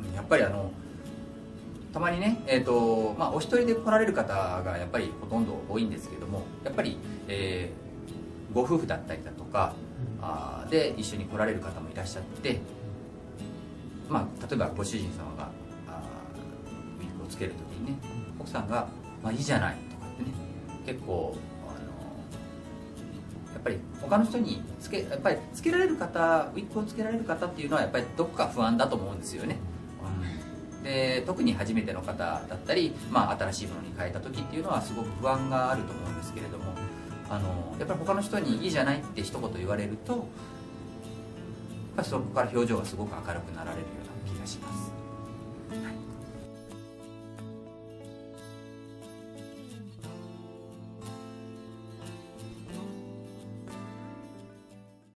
やっぱりたまにね、お一人で来られる方がやっぱりほとんど多いんですけども、やっぱり、ご夫婦だったりだとか、で一緒に来られる方もいらっしゃって、例えばご主人様がウィッグをつける時にね、奥さんが「いいじゃない」とかってね、結構やっぱり他の人にやっぱりつけられる方、ウィッグをつけられる方っていうのはやっぱりどこか不安だと思うんですよね。で特に初めての方だったり、新しいものに変えた時っていうのはすごく不安があると思うんですけれども、やっぱり他の人に「いいじゃない」って一言言われると、やっぱりそこから表情がすごく明るくなられるような気がします。はい。